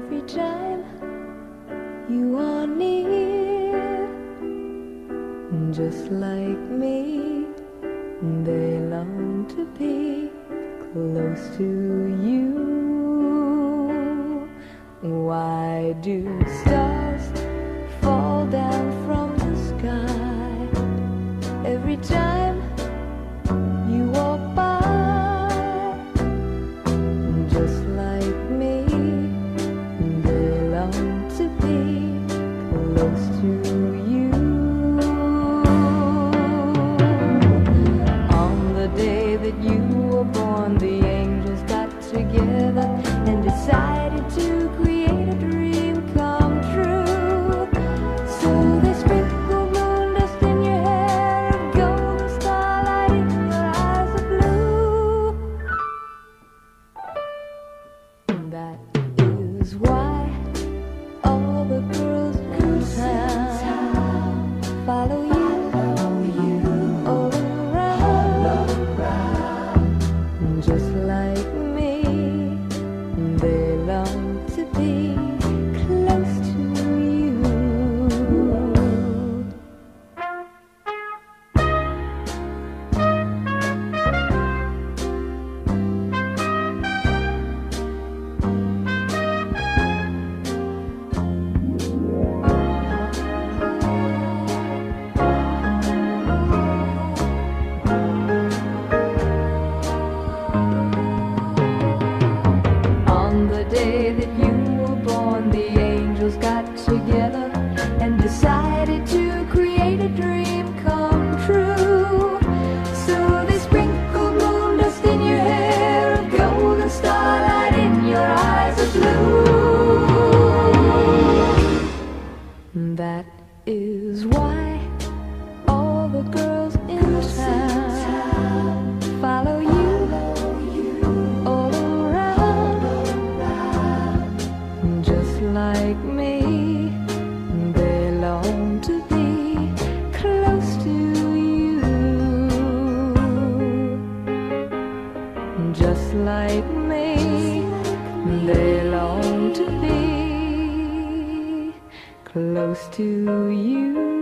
every time you are near. Just like me, they long to be close to you. Why do stars fall down from the sky every time you walk by? Just like me, they long to be close to you. On the day that you were born, the angels got together and decided to create a dream come true. So they sprinkled moon dust in your hair of gold and starlight in your eyes of blue. That is why all the girls in town follow you all around. Just like me, they long to be close to you. On the day that you were born, the angels got together and decided to create a dream come true. So they sprinkled moon dust in your hair of gold and starlight in your eyes of blue. That is why all the girls in town follow you all around. Just like me, they long to be close to you. Just like me, they long to be close to you.